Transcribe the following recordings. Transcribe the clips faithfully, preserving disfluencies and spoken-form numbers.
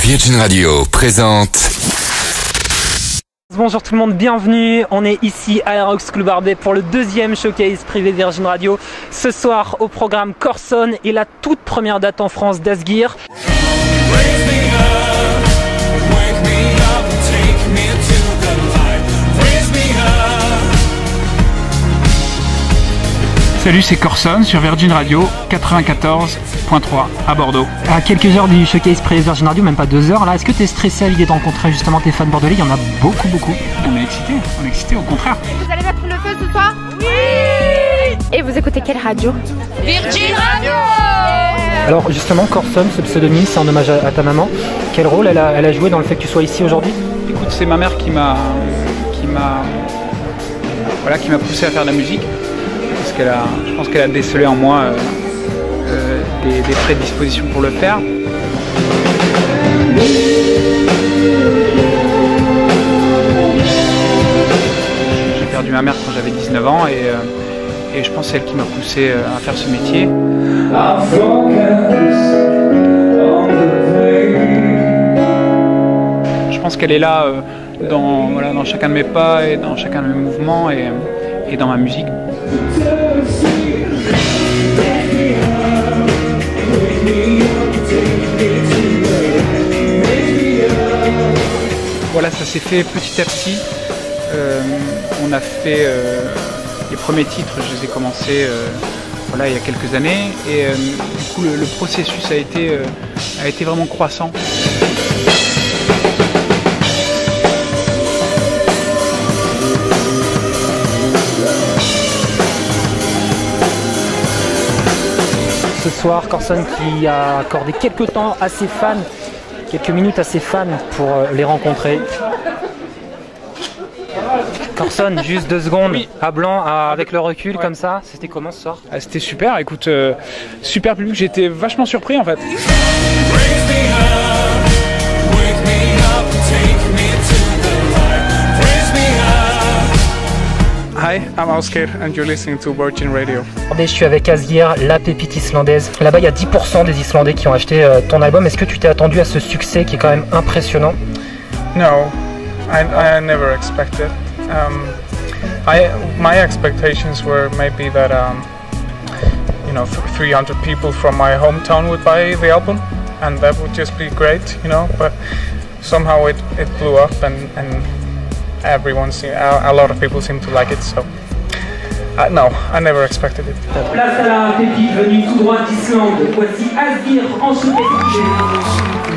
Virgin Radio présente. Bonjour tout le monde, bienvenue. On est ici à l'Aerox Club Barbet pour le deuxième showcase privé Virgin Radio. Ce soir au programme Corson et la toute première date en France d'Asgear. Salut, c'est Corson sur Virgin Radio quatre-vingt-quatorze point trois à Bordeaux. À quelques heures du showcase privé Virgin Radio, même pas deux heures là, est-ce que tu es stressé à l'idée de rencontrer justement tes fans bordelais? Il y en a beaucoup beaucoup. On est excité, on est excité au contraire. Vous allez mettre le feu ce soir? Oui. Et vous écoutez quelle radio? Virgin Radio. Alors justement, Corson, ce pseudonyme, c'est en hommage à, à ta maman. Quel rôle elle a, elle a joué dans le fait que tu sois ici aujourd'hui? Écoute, c'est ma mère qui m'a qui m'a voilà, qui m'a poussé à faire de la musique. Parce qu'elle a, je pense qu'elle a décelé en moi euh, euh, des, des prédispositions pour le faire. J'ai perdu ma mère quand j'avais dix-neuf ans et, euh, et je pense que c'est elle qui m'a poussé à faire ce métier. Je pense qu'elle est là euh, dans, voilà, dans chacun de mes pas et dans chacun de mes mouvements et, et dans ma musique. Voilà, ça s'est fait petit à petit. Euh, on a fait euh, les premiers titres, je les ai commencés euh, voilà, il y a quelques années et euh, du coup le, le processus a été, euh, a été vraiment croissant. Ce soir, Corson qui a accordé quelques temps à ses fans, quelques minutes à ses fans pour les rencontrer. Corson, juste deux secondes, oui. À blanc, à, avec le recul, ouais. Comme ça, c'était comment ce soir? Ah, c'était super, écoute, euh, super public, j'étais vachement surpris en fait. Hi, I'm Oscar and you're listening to Virgin Radio. Je suis avec Asgear, la pépite islandaise. Là-bas, il y a dix pour cent des Islandais qui ont acheté euh, ton album. Est-ce que tu t'es attendu à ce succès qui est quand même impressionnant? No, I, I never expected. Um, I, my expectations were maybe that um, you know, three hundred people from my hometown would buy the album, and that would just be great, you know. But somehow it, it blew up, and, and everyone, a lot of people seem to like it, so uh, no, I never expected it. Place à la pépite venue tout droit d'Islande. Voici Asgear en sous-pépite.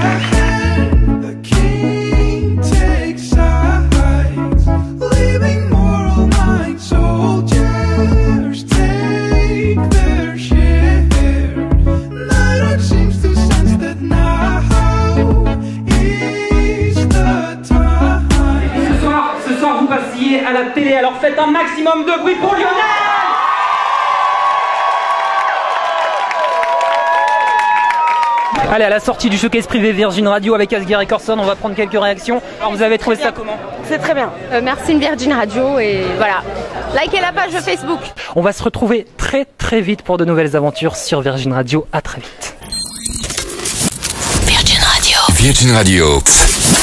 À la télé, alors faites un maximum de bruit pour Lionel! Allez, à la sortie du showcase privé Virgin Radio avec Asgear et Corson, on va prendre quelques réactions. Alors vous avez trouvé ça comment? C'est très bien. Euh, merci Virgin Radio et voilà. Likez la page Facebook. On va se retrouver très très vite pour de nouvelles aventures sur Virgin Radio. À très vite. Virgin Radio. Virgin Radio.